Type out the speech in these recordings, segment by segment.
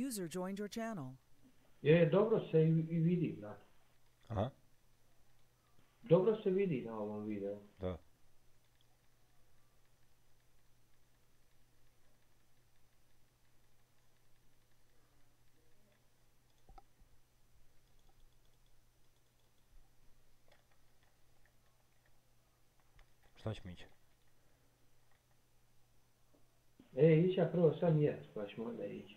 User joined your channel. Dobro se i vidi, brate. Aha. Dobro se vidi na ovom videu. Da. Šta ćemo ići? Ića prvo sam jes, pa ćemo onda ići.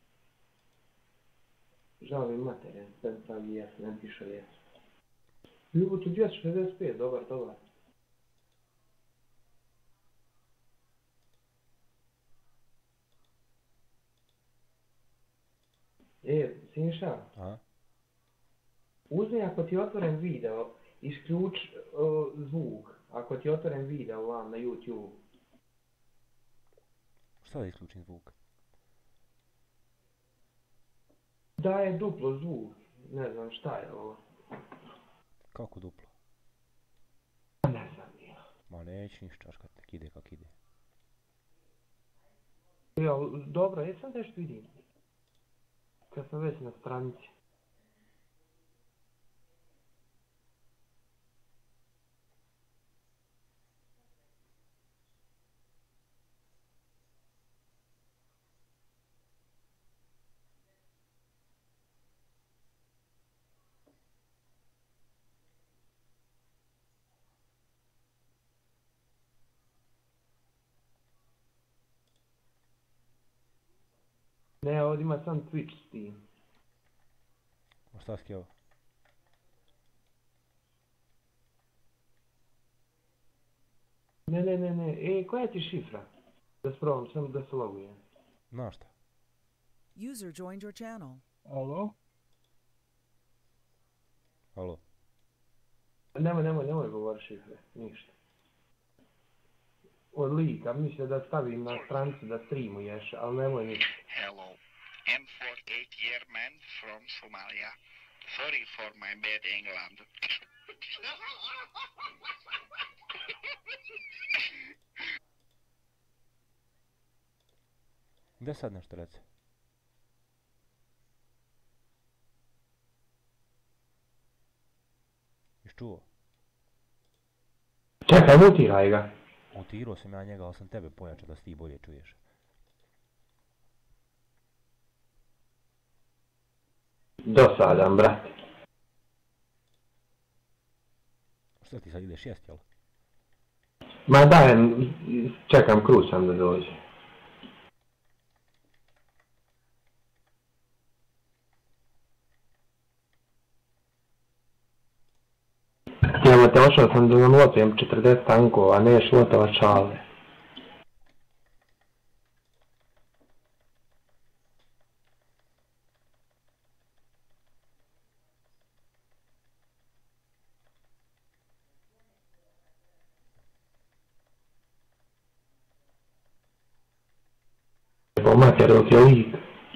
Žao mi materijan, sam pravi jes, ne piše jes. Ljubutu 265, dobar. Siniša. Aha. Uzmi ako ti je otvoren video, isključ zvuk. Ako ti je otvoren video vam na YouTube. Šta da isključim zvuk? Daje duplo zvuk. Ne znam šta je ovo. Kako duplo? Ne znam ja. Ma neće niš čaškat, nek ide kak ide. Dobro, jesam nešto vidim. Kad sam već na stranici. Ne, ovdje ima sam Twitch s tim. Ma šta si ovo? Ne. Koja ti šifra? Da sprobam, samo da se logujem. Na šta? User joined your channel. Alo? Alo? Nemoj govori šifre, ništa. Od lika, mislio da stavim na stranicu da streamuješ, ali nemoj ništa. Hello, I'm 48-year man from Somalia. Sorry for my bad England. Gdje sad nešto reci? Iščuo? Čekaj, mutiraj ga. Mutirao sam ja njega, ali sam tebe pojačao da si ti bolje čuješ. Dosadan, brate. Šta ti sad ideš jest, jel? Ma dajem, čekam Krusam da dođe. Jebote, ošao sam da nam lotujem 40 tankova, a ne šlotava čale. Jebo mater, dok je lik.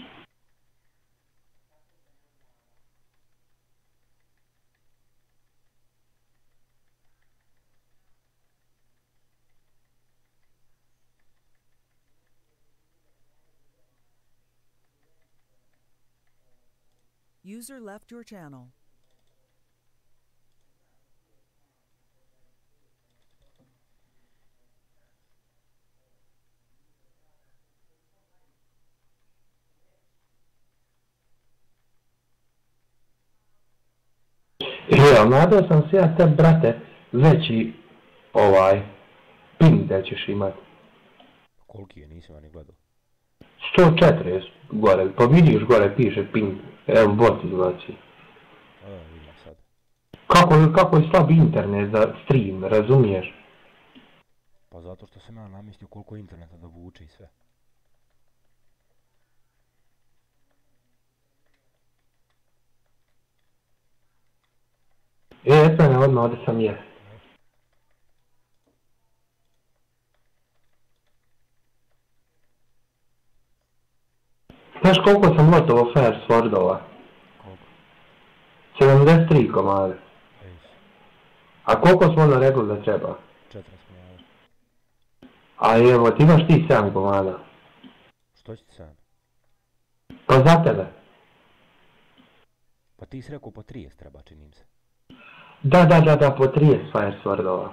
User left your channel. Nadao sam se ja te, brate, veći ping da ćeš imat. Koliki je, nisam ja ni gledao. 140 gore, pa vidiš gore piše ping, evo bot izlači. Vidim sad. Kako je slab internet za stream, razumiješ? Pa zato što sam ja namistio koliko interneta da vuče i sve. Jesam, odmah ovdje sam je. Znaš koliko sam lotovo fair swordova? Koliko? 73 komade. Ej. A koliko smo onda rekli da treba? 4 smo jave. A evo, ti imaš ti 7 komada. Što će ti 7? Pa za tebe. Pa ti si rekao po 30 treba, činim se. Da, po 30 Fire Swordova.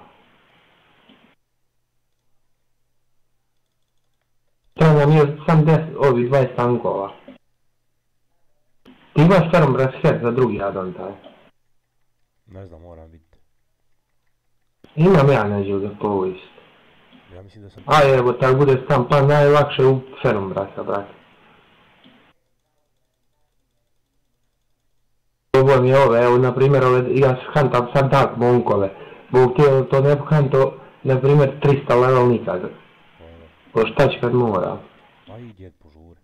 Treba nam je sam 10, ovi 20 tankova. Ti imaš Ferombras Head za drugi addon taj. Ne znam, moram vidjeti. Imam ja neđu da povist. Ja mislim da sam... A evo, tako bude tam pa najlakše u Ferombrasa, brate. Ovo mi je ove, evo, na primjer, ja hantam sad tak monkove. Bog ti to ne hanto, na primjer, 300 level nikad. Ko šta će kad mora. Pa i djed požuri.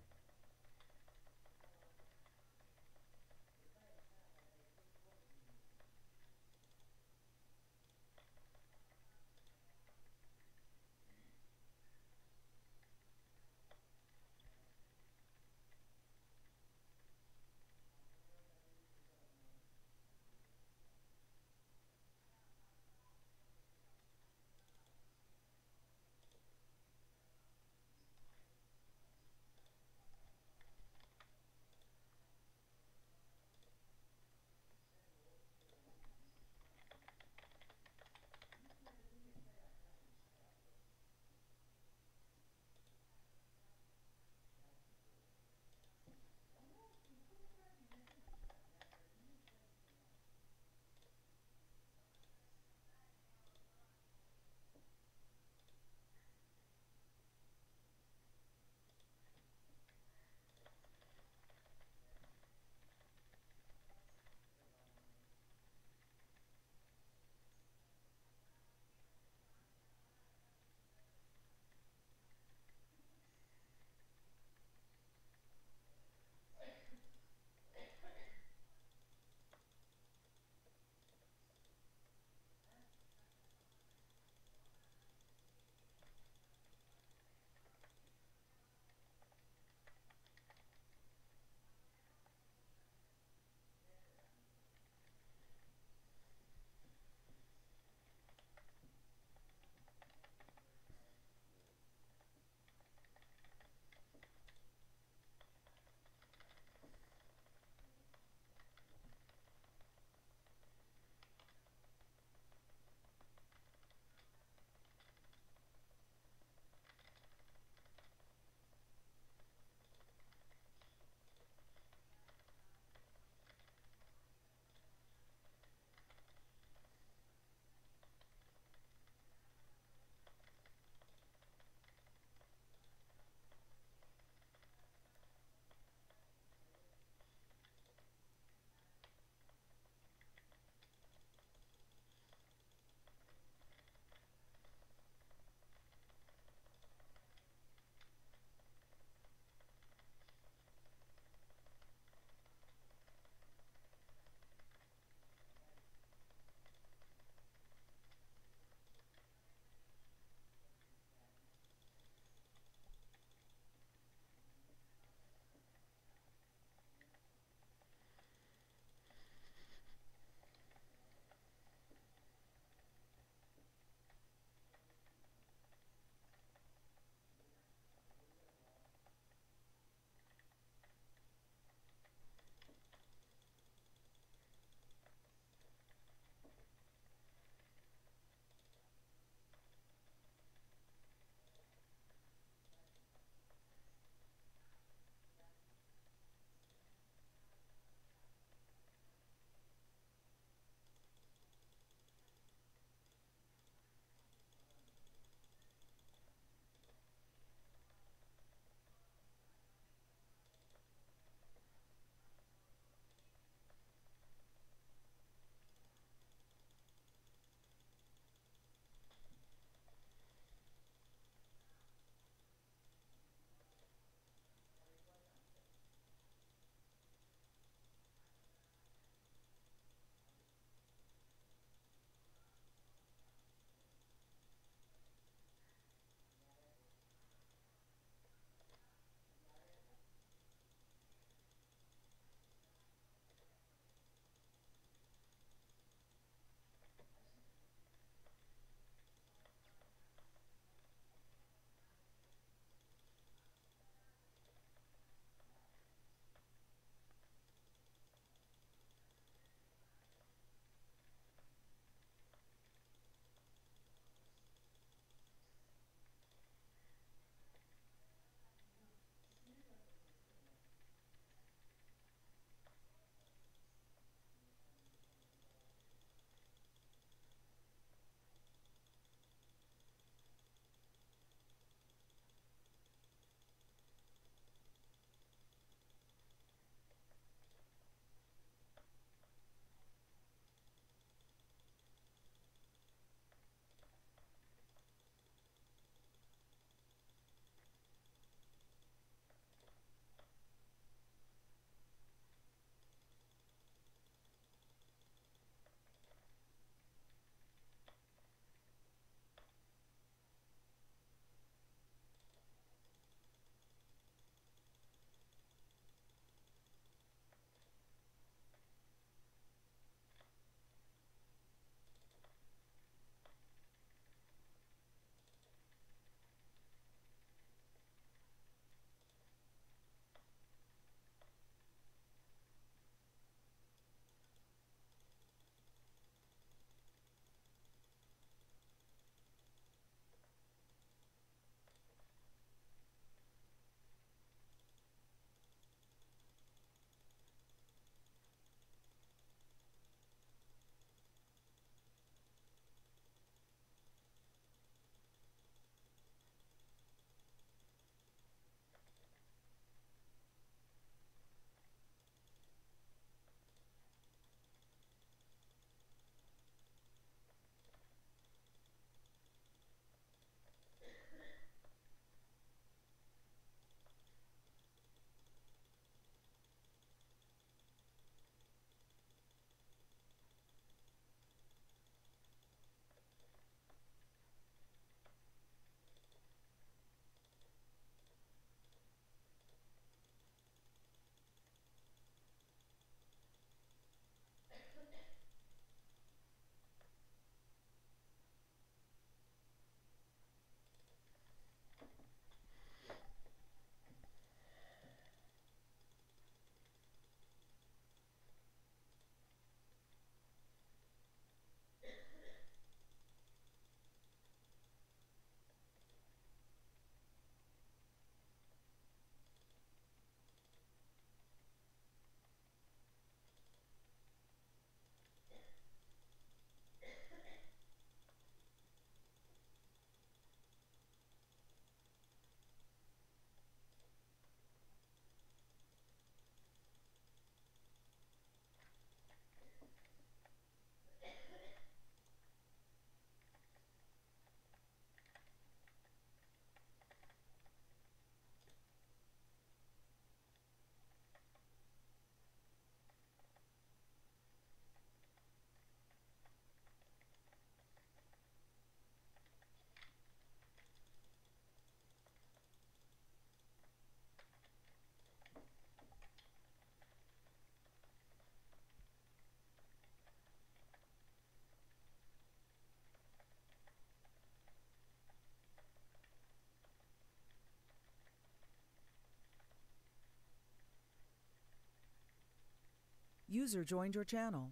User joined your channel.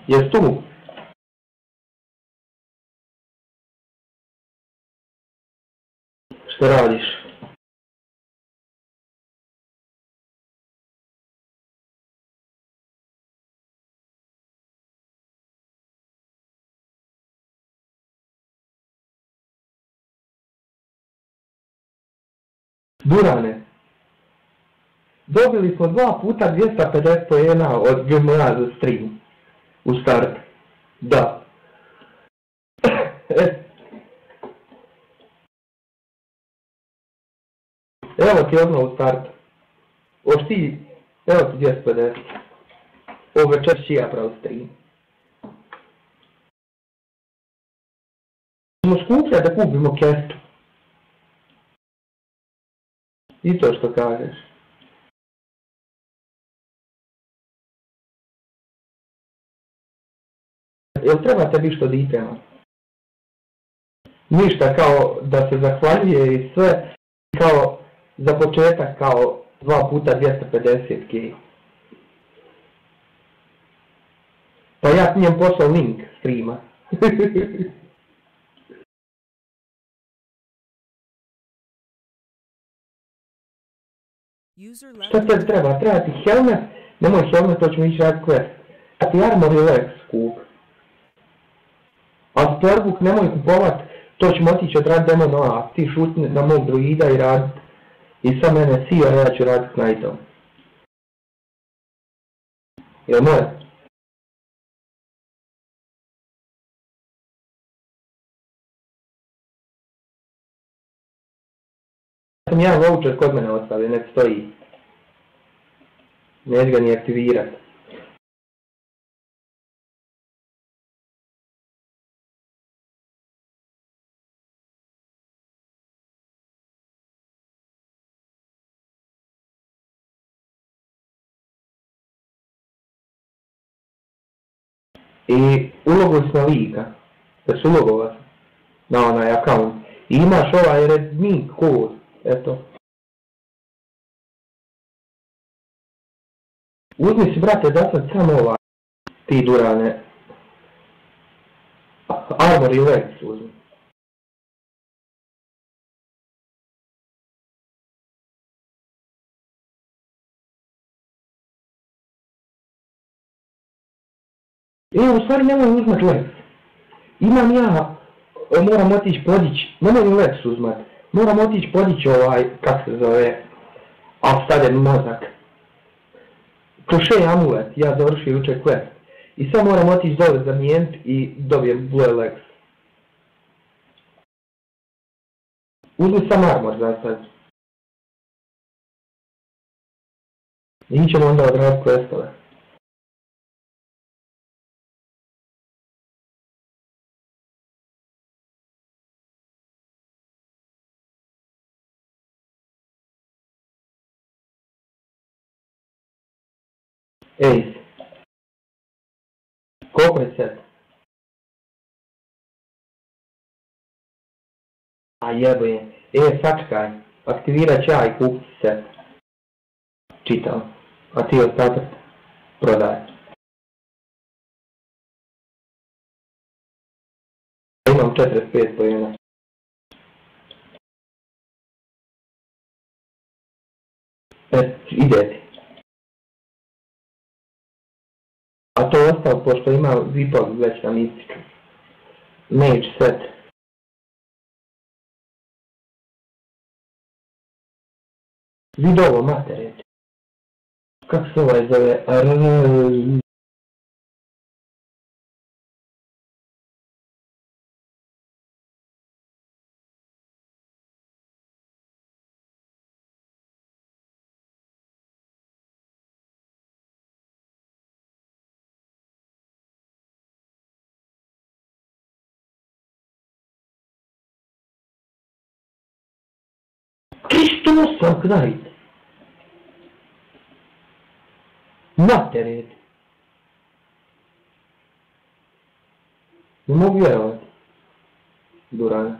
Jes tu? Što radiš? Durane, dobili smo 2 puta 250 poena od GMA za stream. U start. Da. Evo ti odmah u startu. Oš ti, evo ti 250. Ovo večer ću ja pravi stream. Ćemo skupljati da kupimo kestu. I to što kažeš. Jel treba tebi što ditema? Ništa, kao da se zahvaljuje i sve, kao za početak, kao 2 puta 250 kg. Pa ja njem poslao link streama. User Šta left. te treba? Treba ti helmet? Nemoj helmet, to ćemo ići raditi quest. Treba ti armor i lex skup. A Spellbook nemoj kupovat, to ćemo otići odraditi demo noa. Ti šutni na mog druida i radit. I sa mene sio, ja ću radit Knightom. Jel može? Sam jedan voucher kod mene ostavio, nek stoji. Neću ga ni aktivirat. I ulogovali smo lika. Da su ulogovali na onaj account. I imaš ovaj Redmi kod. Eto. Uzmi si, brate, da sad samo ovaj. Ti Durane. Armor i legs uzmi. U stvari nemoj uzmat legs. Imam ja, moram otići podići, nemoj ni legs uzmat. Moram otići podići ovaj, kak se zove, stavljen mozak. Kroše amulet, ja završio jučer quest. I sad moram otići dole zamijeniti i dobijem blue legs. Uzmi sam armor za sad. I ćemo onda odraditi questove. Ej, koliko je set? A jeboje, sačkaj, aktivirat ću ja i kupiti set. Čitam, a ti ostatak prodaj. Imam 45 pojena. Ide ti. A to je ostalo pošto ima zipov već na mističu. Mage set. Vidovo materijal. Kako se ovaj zove? Kristosa Knight. Materijal. Ne mogu vjerovati. Durana.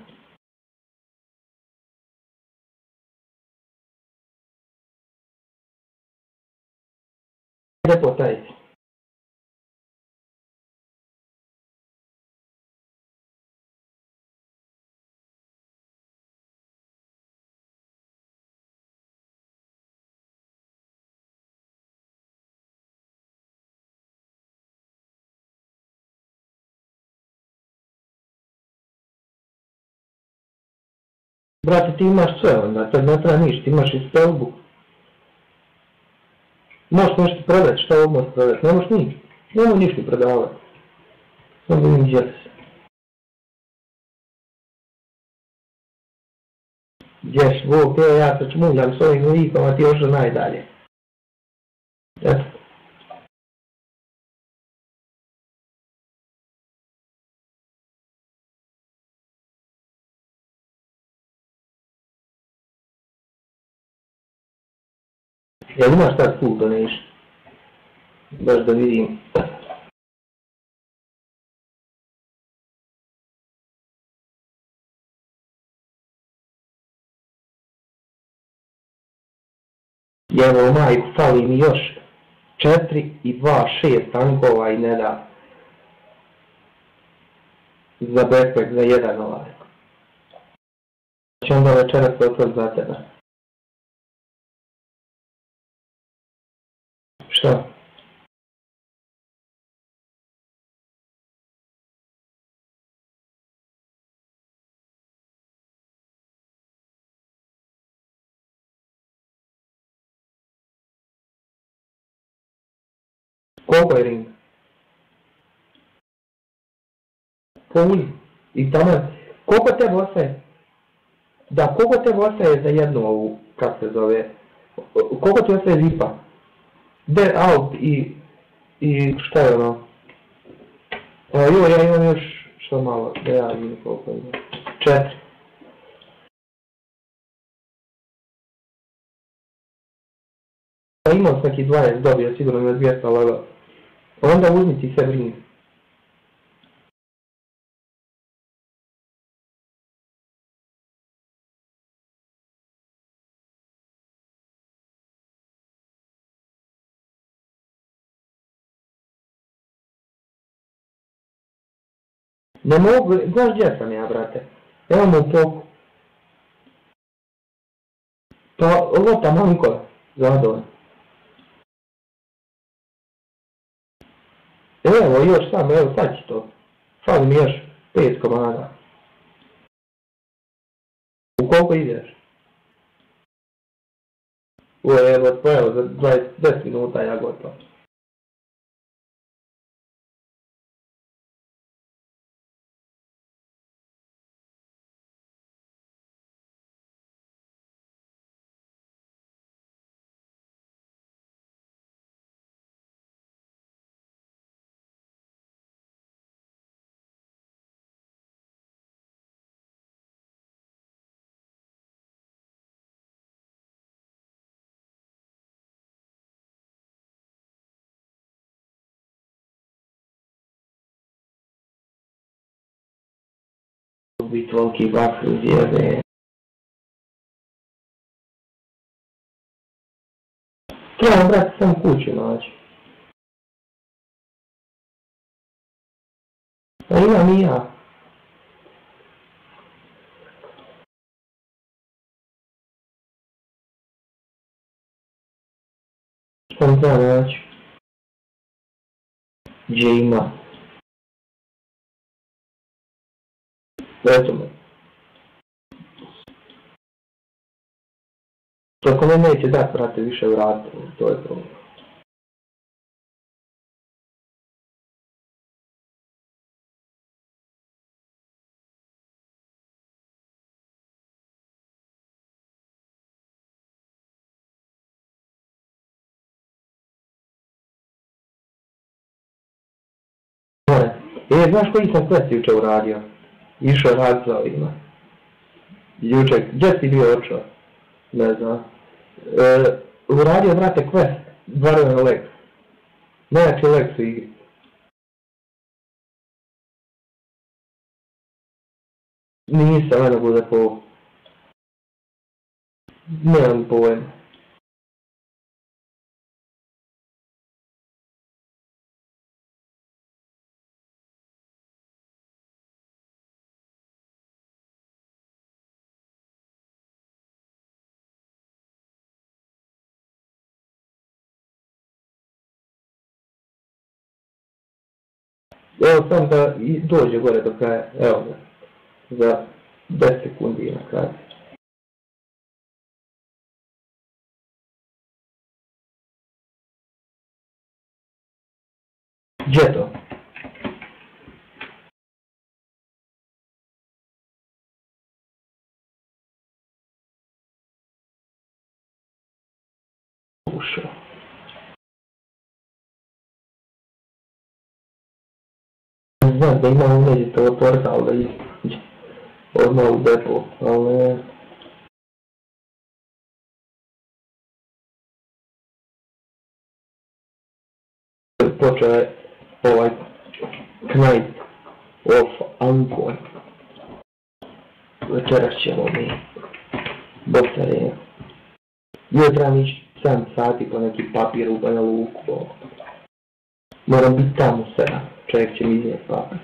Repotajci. Brate, ti imaš sve onda, tad ne treba ništa, ti imaš i stolbu. Možeš nešto prodati, šta ovdje možeš prodati, ne možeš ništa. Nemoj ništa prodavati. Samo vidim gdje se. Ješ, Bog, ja se čmuljam s ovim likom, a ti još najdalje. Eto. Jel imaš sad put da neš? Baš da vidim. Evo majku, fali mi još 4 i 2, 6 tankova i ne da. Za backpack, za jedan ovaj. Znači onda večeras to otvrt za tebe. Šta? Koliko je ring? Puni. I tamo, koliko te ostaje? Da, koliko te ostaje za jednu ovu, kako se zove? Koliko ti ostaje zipa? Dead out i šta je ono? Jo, ja imam još što malo, da ja vidim koliko imam. 4. Imao sam neki 20, dobio sigurno na 200 level. Onda uzmi ti se ring. Ne mogu, znaš gdje sam ja, brate? Evo mu poku. Pa, ovo tamanko, zadovoljno. Evo još samo, evo sad ću to. Fali mi još 5 komada. U koliko ideš? Evo, pa evo, za 10 minuta ja gotovo. Biti volki bakr uzjebe. Trebam, brate, sam kuću naći. A imam i ja. Sam treba naći. Gdje ima. Eto me. Ako me neće dat, brate, više vratiti, to je problem. Znaš koji sam quest juče uradio? Išao rad za ovima. Juče, gdje si bio očeo? Ne znam. Uradio, brate, quest, Dvarovan Lex. Najjači Lex u igri. Nisam, ne bude po... Nemam pojma. Evo sam da dođe gore do kraja, evo ga, za 10 sekundi na kraju. Gdje to? Ušao. Znam da ima umjeti to portal da ići odmah u depo, ali počeo je ovaj Knight of Ankon. Večeras ćemo mi boksare. Trebam ići 7 sati po neki papir u Banja Luku. Moram biti tamo 7. Čovjek će mi iznijeti papir.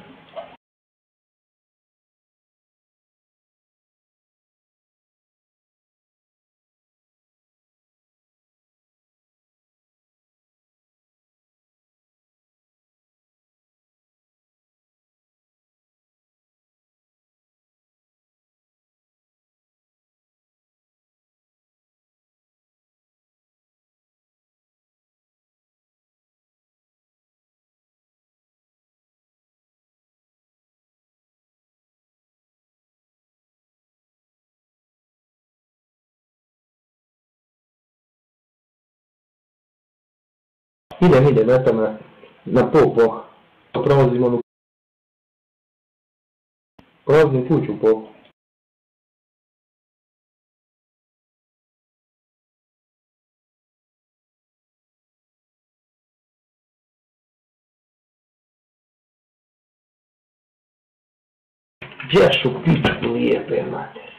Idem, eto me na popo. Prolazim kuću po. Dješu pičku lijepe mater.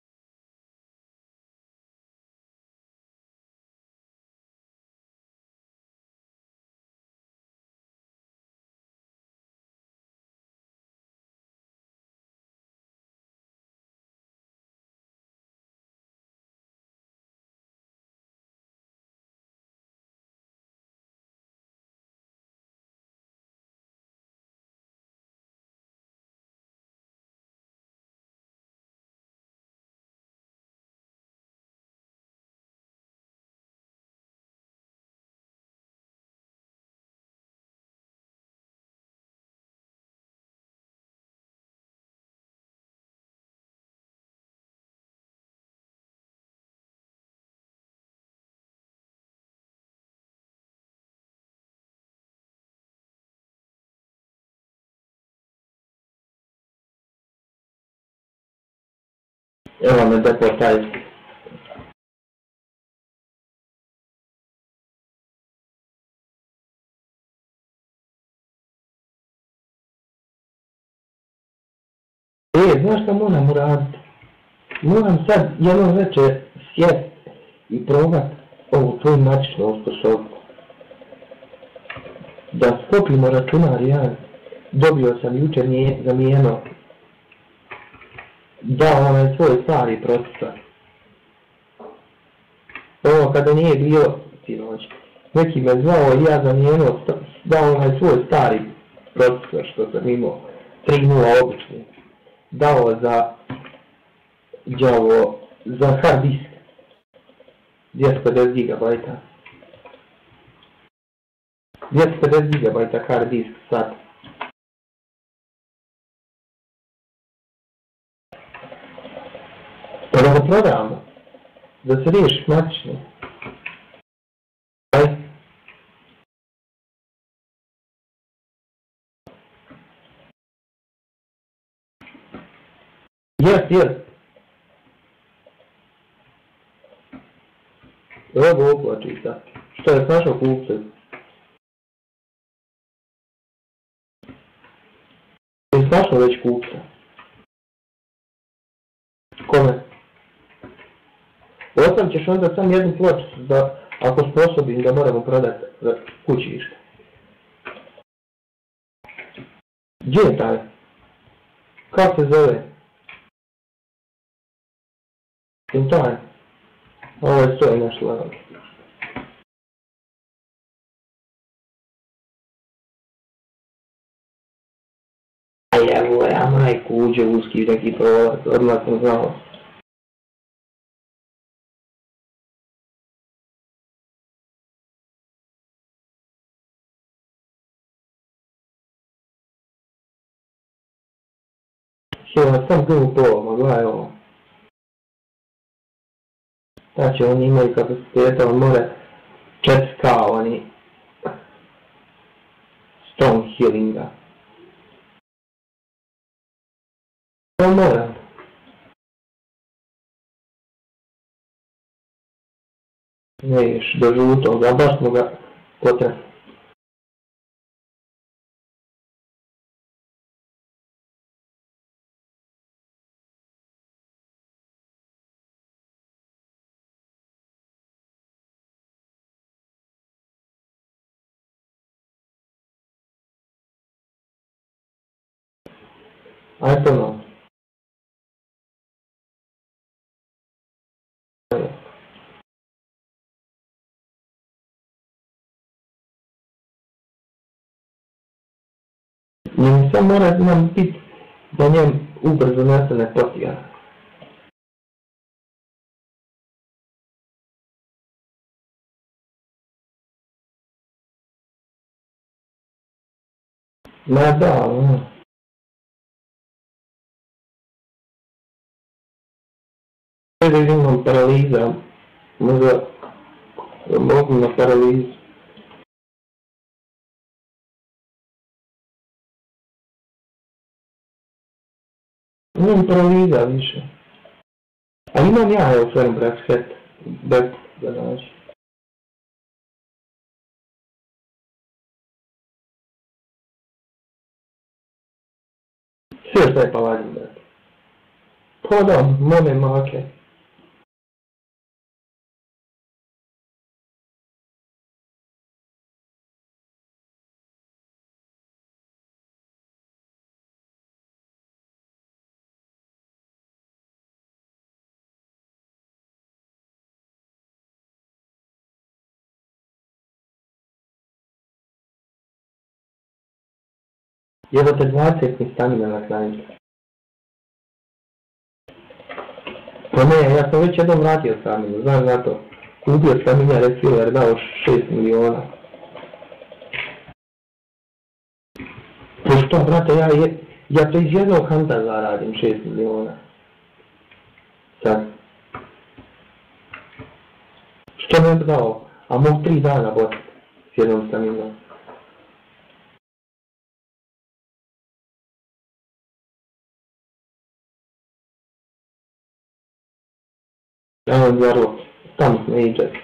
Evo me deportaj. Znaš šta moram uraditi? Moram sad jedno veče sjest i probat ovu tvoju matičnu sposobnost. Da skopimo računar jedan. Dobio sam jučer zamijeno. Dao onaj svoj stari procesor. Ovo kada nije bio sinoć. Neki me zvao i ja zamijenio, dao onaj svoj stari procesor što sam imao. 3.0 obični. Dao za hard disk 250 GB. 250 GB hard disk sad. Pa da ga prodamo, da se riješi matično. Aj. Jest. Evo oplači sad. Što je našao kupce? Je našao već kupce? Kome? Osam ćeš onda sam jednu pločicu da, ako sposobim da moramo prodati kućište. Gdje je taj? Kako se zove? I taj? Ovo je stoji našla. Aj evo ja majku uđe uski neki prolaz, odmah sam znao. Sjela sam grbu pol, gledaj ovo. Znači oni imaju kapaciteta, on more 4K, oni strong healinga. On mora. Ne vidiš, do žutog, a baš smo ga potrebili. Aj ponovno. Njemu sam mora nam biti da njem ubrzo nastane potija. Ma da, Sada imam paraliza, možda mogu na paralizu. Imam paraliza više. A imam ja, evo, Fernbrax set, bez da nađi. Sve šta je paladin, brate. Pa da, mome make. Jebate 20 mi stamina na kraju. Pa ne, ja sam već jednom vratio staminu, znaš za to. Kupio stamina refiller, dao 6 miliona. To što, brate, ja to iz jednog hanta zaradim 6 miliona. Sad. Što ne bi dao? A mogu 3 dana botiti s jednom staminom. Evo Jarlo, tam smo iđe.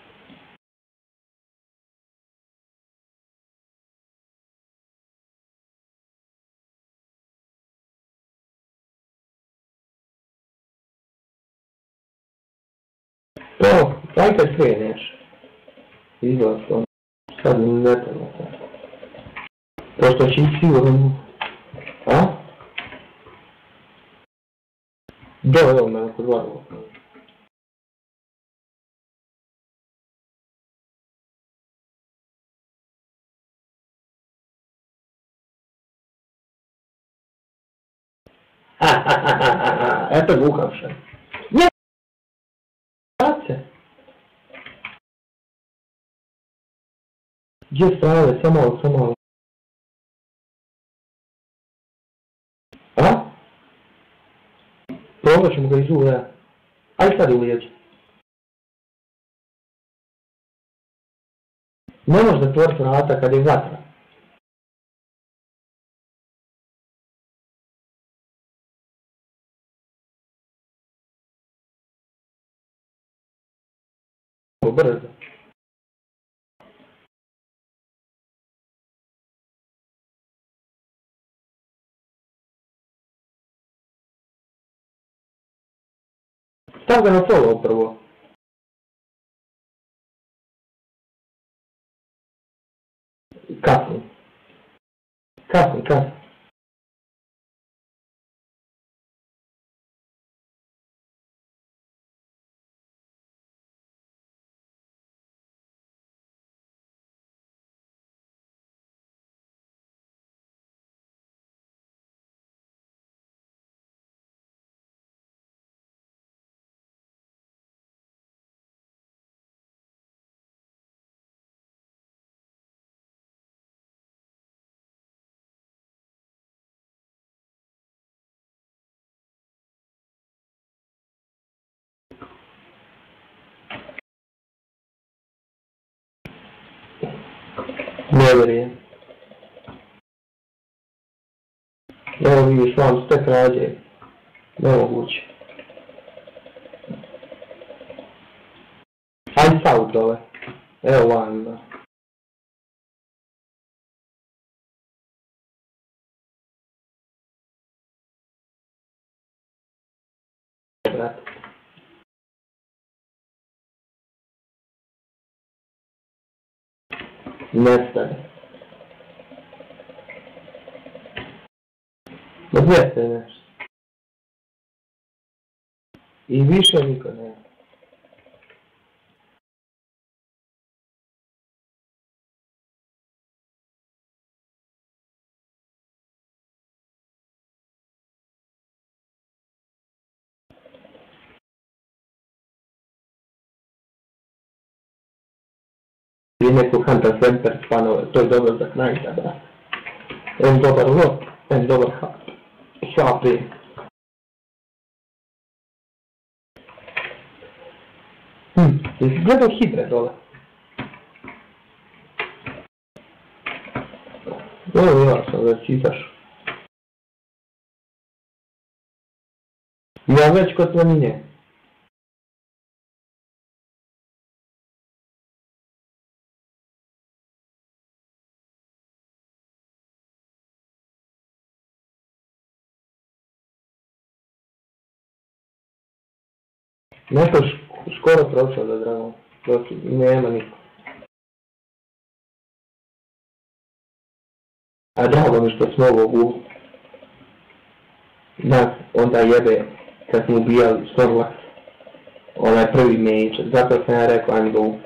Evo, aj kad kreneš. Izlaz to. Sad mi ne treba sad. Pošto će ići sigurno. A? Evo me kod Varlo. Eto ga uhapšen. Ne! Brace! Gdje strane, samo malo. A? Probat ćemo ga iz uvija. Aj sad ulijeći. Ne može da tvori vrata kad je vatra. Brzo. Stav ga na solo prvo. Kasni. Kasni. Ne vjerujem. Evo vidiš, vam ste krađe. Nemoguće. Ajde stavu dole. Evo van, da. Brate. Nestane. Ma 200 nešto. I više niko nema. I neko Hunter Semper fanove, to je dobro za Knighta, brate. En dobar lot, en dobar HP. Jesi gledao Hidre dole? Evo ja sam već izašao. Ja već kod planinje. Nešto skoro prošao da drago. Nema niko. A drago mi što smo ovo nas onda jebe kad smo ubijali Snorlax. Onaj prvi meč. Zato sam ja rekao ajme ga ubiti.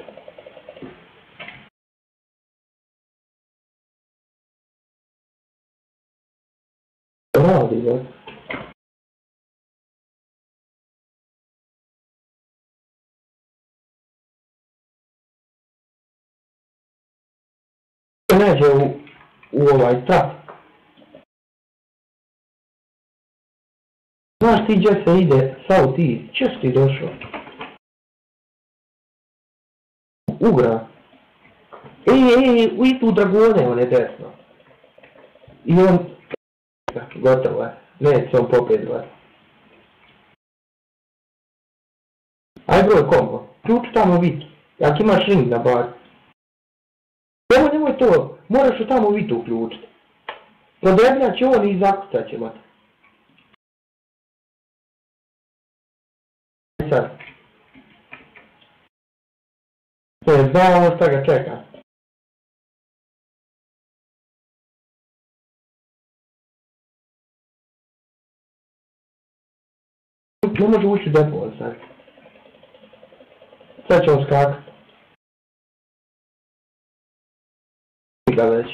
Radi, da. Neđe u ovaj trap. Znaš ti gdje se ide, South East, če si ti došao? Ugra. U istu dragone, on je desno. I on... Gotovo je, neće on popet gledati. Aj broj kombo, ključ tamo vitu, jak imaš ring na bar. Nemoj to, moraš u tamo vitu uključiti. Prodebnja će on i zakucat će mat. Sad. Zna ovo šta ga čeka. Ne može ući u depo sad. Sad će on skakati. Ga već.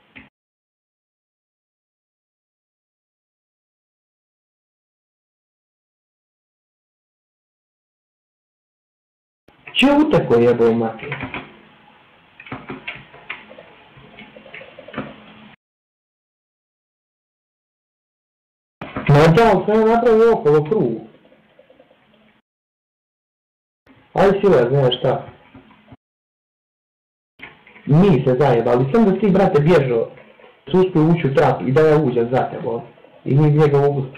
Če uteko jebo mati? Ma da, sve je napravio okolo krugu. Aj sile, znaš šta. Mi se zajebali, sam da ti, brate, bježao, su uspio ući u trap i da ja uđem za tebe, i mi njega ugusti.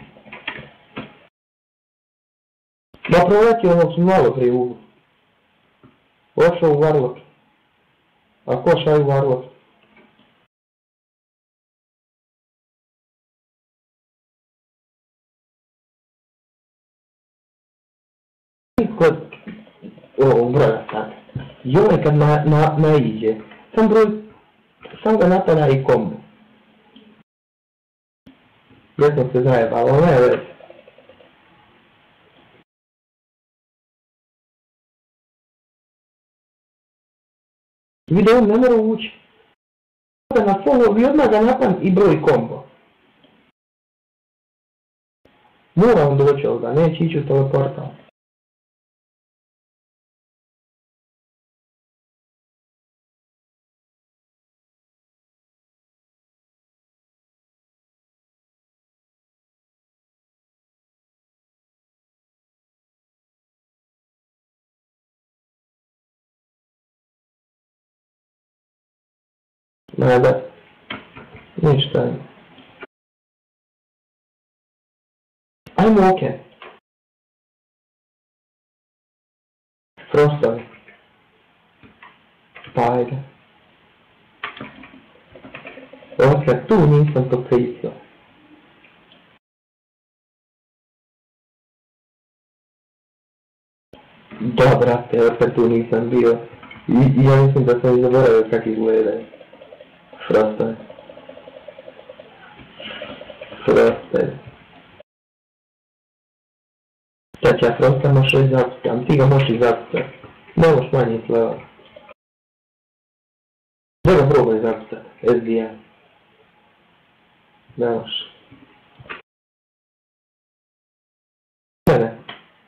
Da proletio ono su malo prije ugu. Ošao u Warlock. A ko šao u Warlock? Kod ovog broja sad. Joj kad naiđe. Sam ga napada i kombo. Jednog se zajebalo, ono je već. Vidio, on ne mora ući. Na follow i odmah ga napadam i broj kombo. Mora on doći ovdje, neće ići u teleportal. Nada. Ništa. Ajmo oken. Frostovi. Pa ajde. Otkad tu nisam to pristio. Da, brate, otkad tu nisam bio. I ja mislim da sam i zaboravio kak izgledaju. Frostovi. Frostovi. Sad će ja Frosta možeš već zapucam, ti ga možeš i zapucati. Ne možeš manjiti level. Da ga probaj zapucati, SDA. Ne možeš. Ne.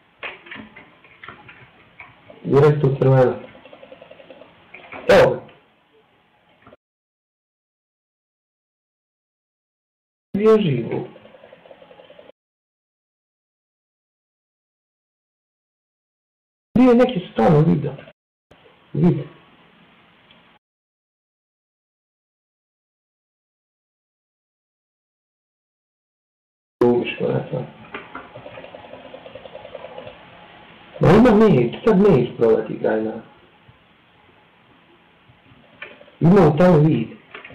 Direkt u crveno. Evo ga. Bježi u. Prije neki su tamo vidio. Vidi. Uviš ko ne sam. Ma ima mage, sad mage probati igraj na. Ima u tamo vid.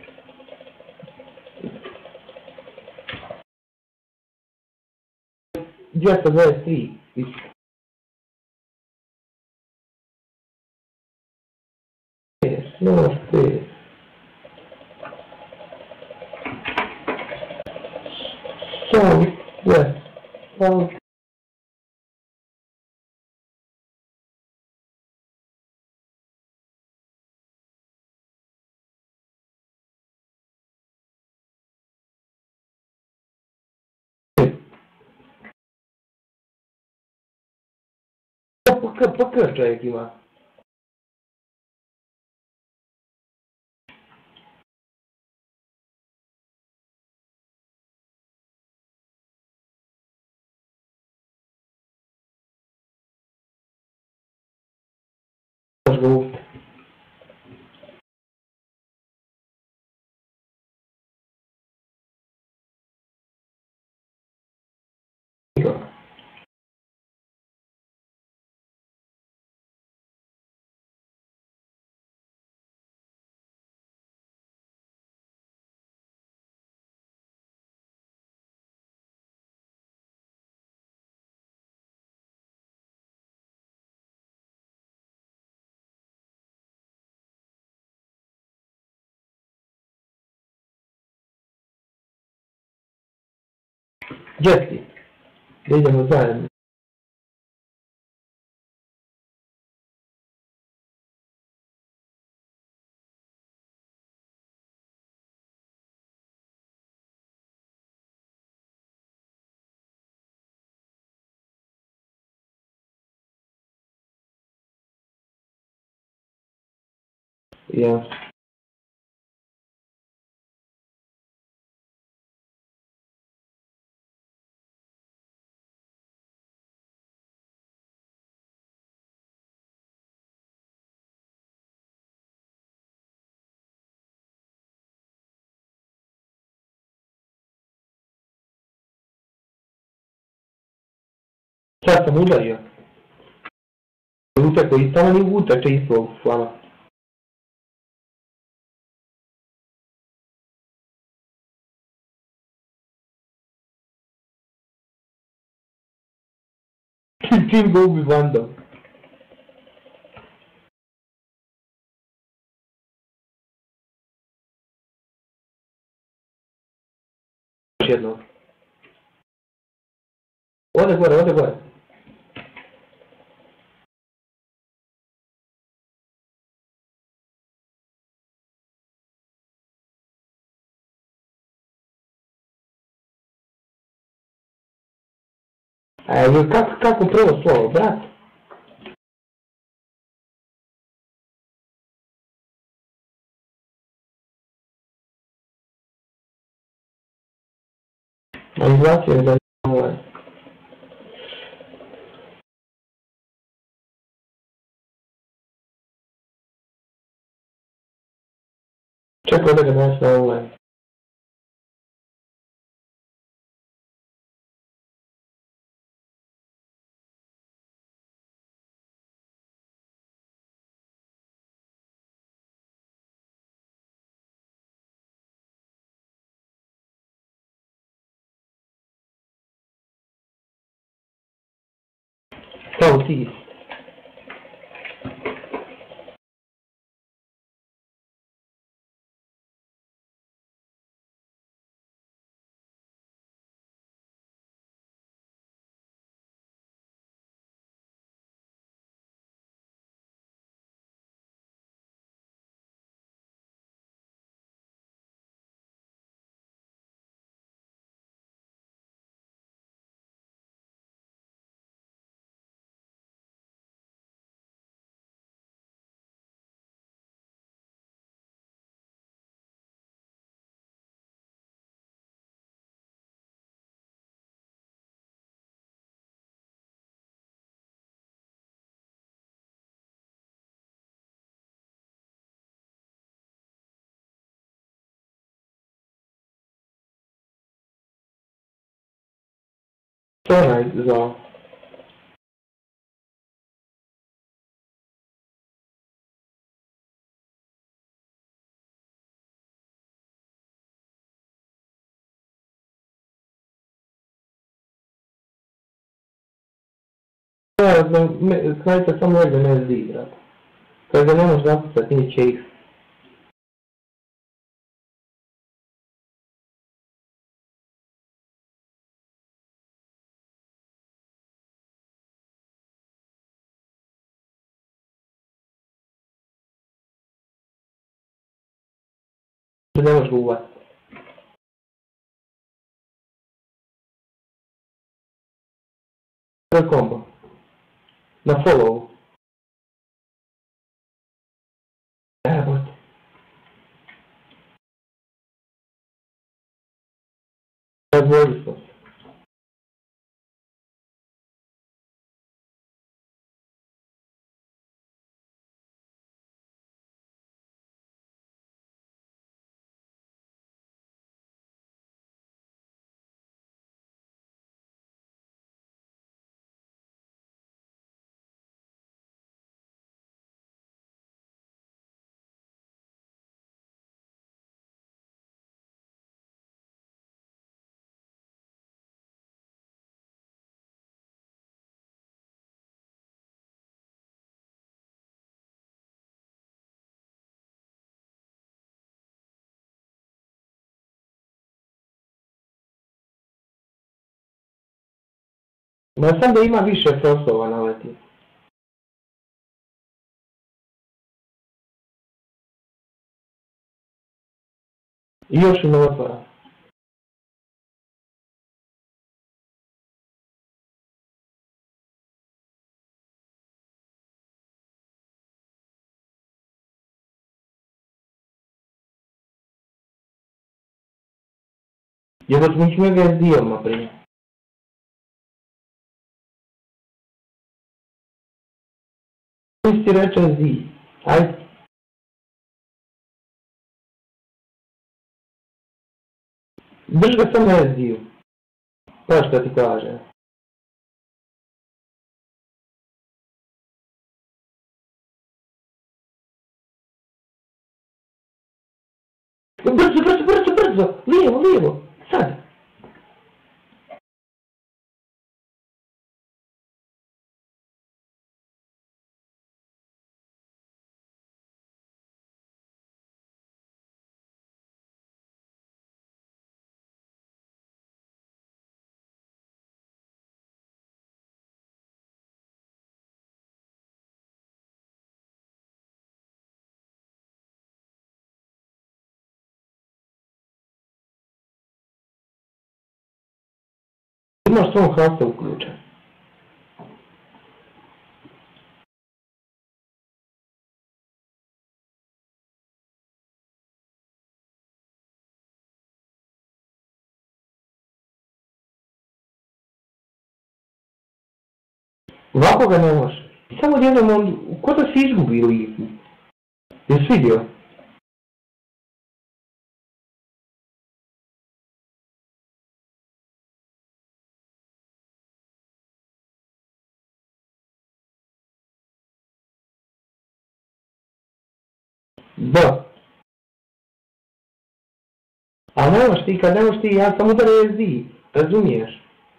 Dvijesta 23. No, space. Southwest. South. Пока čovjek ima. Jetski. Da idemo zajedno. Ja. Sad sam udario. Utakao i tamo ni utače ispao slava. Tim ga ubi vandal. Još jednog. Ode gore, ode gore. Kako prvo slovo, brat? Ma izlacio je da je ovaj. Čekaj rekao da ga naći na online. Kao ti. Što je onaj zvao? Knajte samo negdje ne zdi, brate. Kad ga ne možeš zapisati, nije će ih. Ne možeš ga uvati. To je kombo. Na follow. Jebote. Razvoli smo se. Ma sam da ima više frostova na leti. I još ne otvara. Jebote, mi ćemo ga SD-om, prije. Ti reče SD. Ajde. Drž ga samo na SD-u. Pa što ti kaže. Brzo, brzo, brzo, brzo! Lijevo, lijevo! Sad! Imaš svoj hasta uključen. Ovako ga ne može. Samo jednom on, ko da si izgubi liku. Jesi vidio? B. A nemoš ti, kad nemoš ti, ja sam udario Z, razumiješ?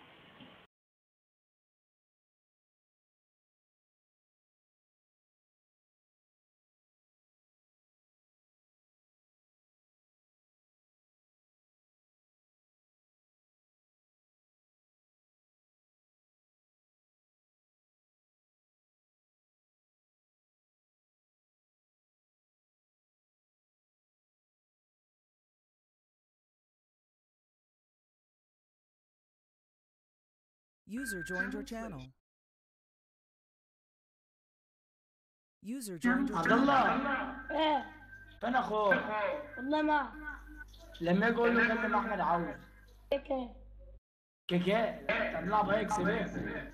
User joined your channel. User joined your عبد channel. الله ايه فين اخوك؟ والله ما لما يقول له كلم احمد عوض هيك كيكي طب لعبه هيكسب ايه؟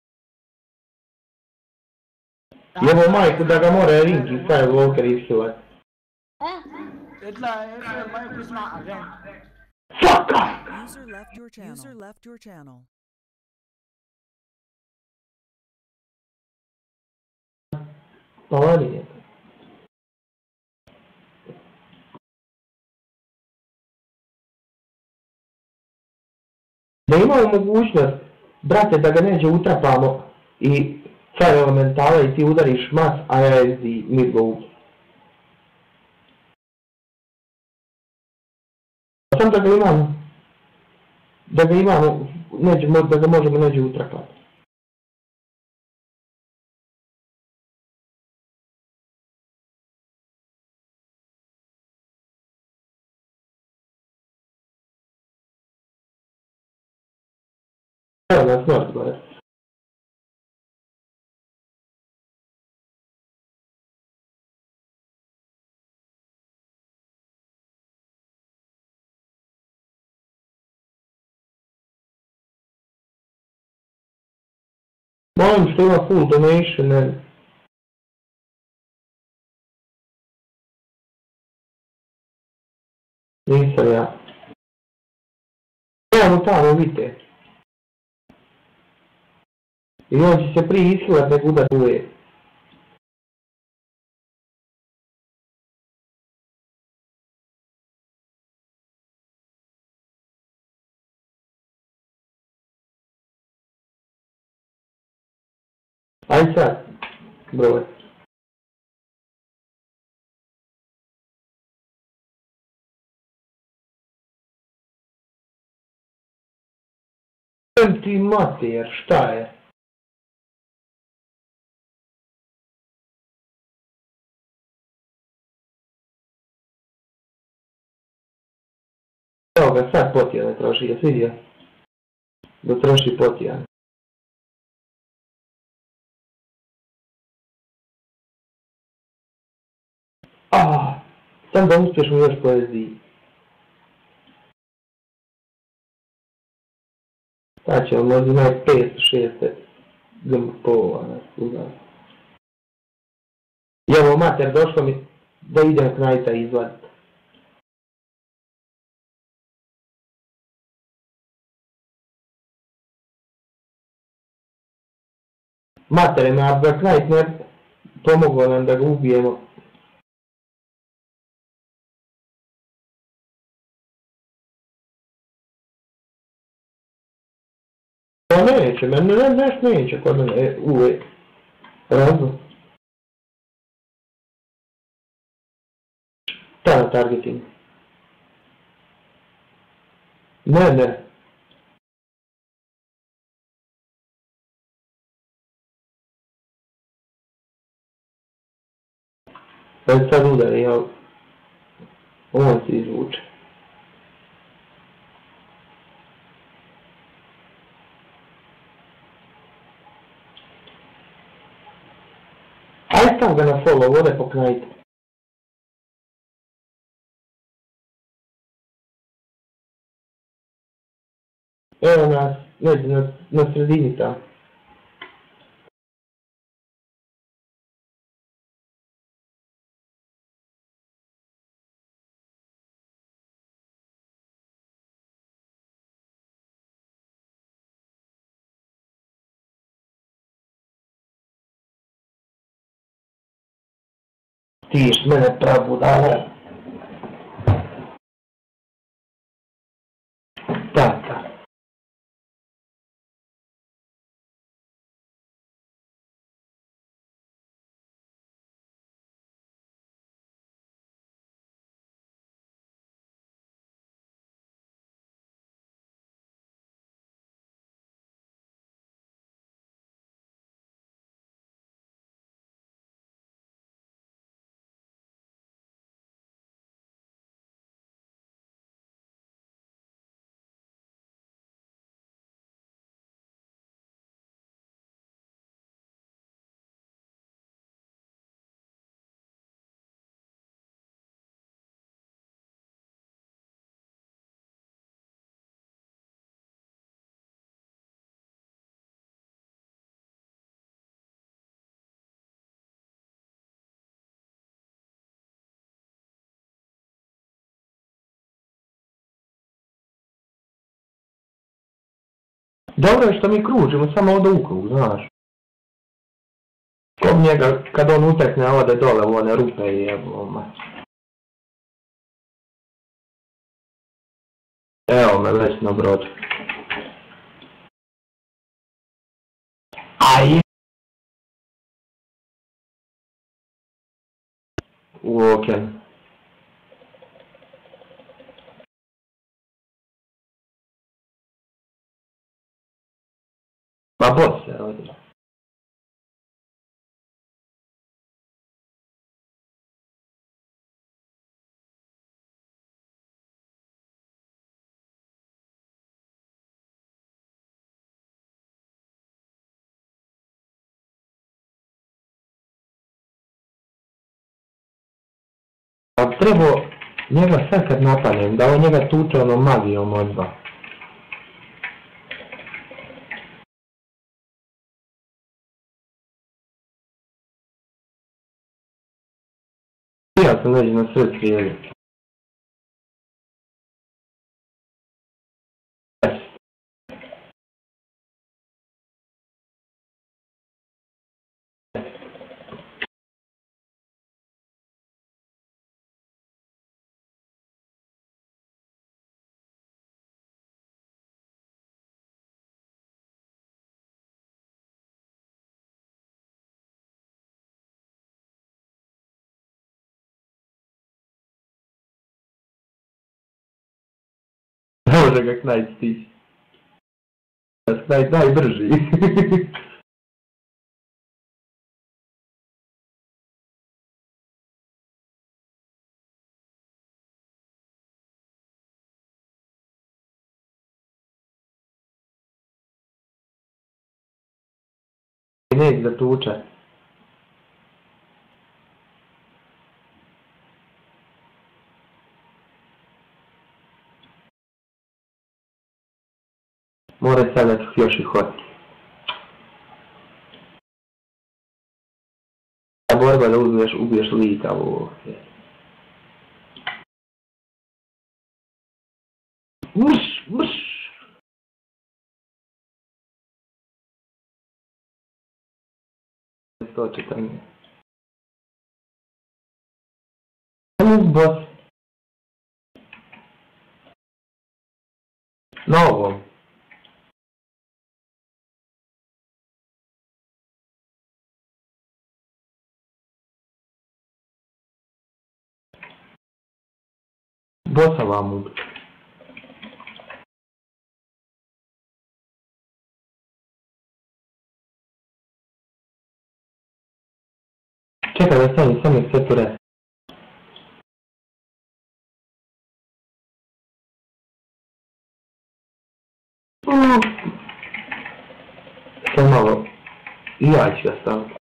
Jebo majku da ga mora rinki Skywalker ishivat. ها اطلع اقفل المايك واسمع اغاني. Fuck off! User left your channel. User left your channel. Pavani je. Da imamo mogućnost, brate, da ga neđe utrapamo i car elementala i ti udariš mas, a ja SD mid go uđe. Sam da ga imamo, da ga možemo neđe utrapati. Evo nas Nord gore. Molim što ima full donation, ne. Nisam ja. Evo tamo, vidite. I on će se prije ishilat nek udar uvijek. Aj sad, broj. Ti mater, šta je? Evo ga sad potijan troši, jesi vidio? Da troši potijan. Sam da uspješ mu još poeziji. Sad će on možda imati 5-6 GMP-ova na sluga. I evo mater, došlo mi da idem Knajta izvaditi. Matere me, ako ga Knajt ne pomogao nam da ga ubijemo. Pa neće, nešto neće kod mene uvijek. Razno. Šta na targeting? Ne. Već sad udari, jel? On se izvuče. Aj stav ga na follow, ode po Knajtu. Evo nas, na sredini tamo. Tiš mene prabudala. Tata. Dobro je što mi kružimo samo ovdje u krug, znaš. Kod njega, kad on utekne ode dole u one rupe i evo mać. Evo me već na brodu. Aj! U oken. Pa boss se ovdje. A trebao njega sad kad napadnem, da on njega tuče onom magijom odba. Ja sam već na sve crijeli. Ne može ga Knajt stići. Knajt najbrži. Neće da tuče. Mora sada još i hoti. Ta borba da ubiješ lika ovdje. Mrš, mrš! To čitanje. Boss. Na ovom. Bossa vam ubiti. Čekaj da stavim sam sve tu red. Sve malo. I ja ću ga staviti.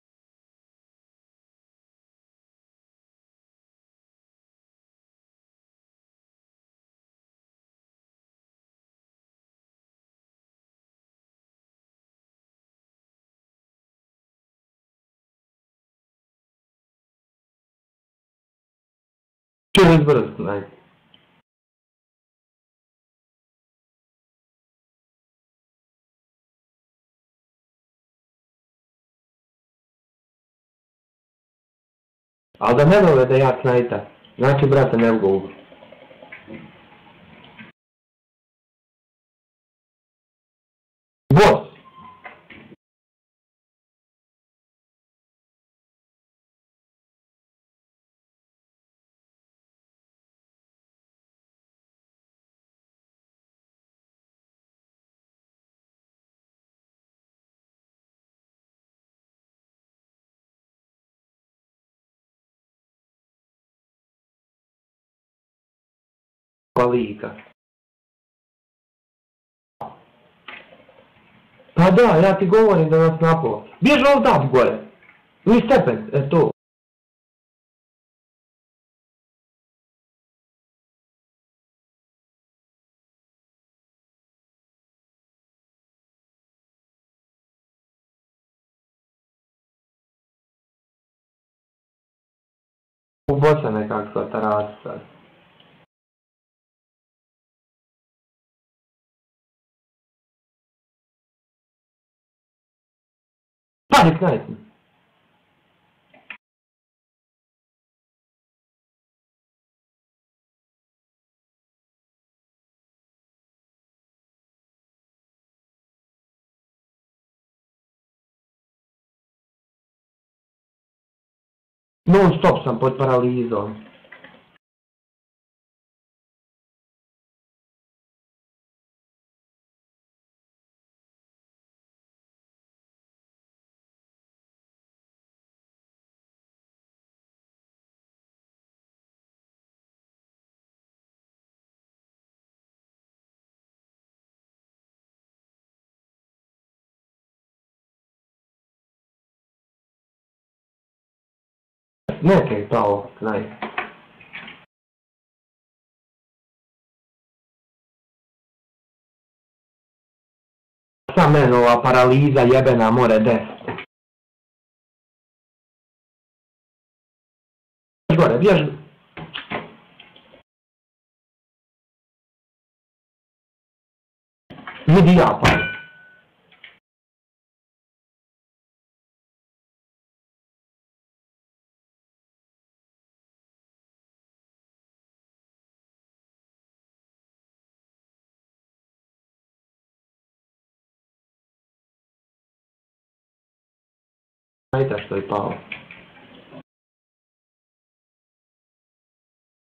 Čeo izbrz, najde. Ali da ne dovede ja knajta. Znači, brate, ne ga ubro. Bos! Lika. Pa da, ja ti govorim da nas napao. Bježi ovdje gore. Ni stepen, to. U bosa nekak sa tarasa sad. Padi knajtni. Non stop sam pod paralizom. Neke je pao knajt. Sa meni ova paraliza jebena more desiti. Gore, bježi. Vidi ja pali. Ajde što je pao.